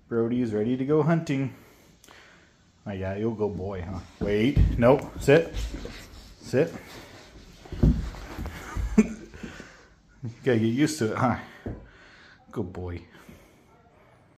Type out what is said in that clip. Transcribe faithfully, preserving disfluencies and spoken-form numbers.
Brody is ready to go hunting. Oh yeah, you'll go boy, huh? Wait, nope, sit, sit. You gotta get used to it, huh? Good boy.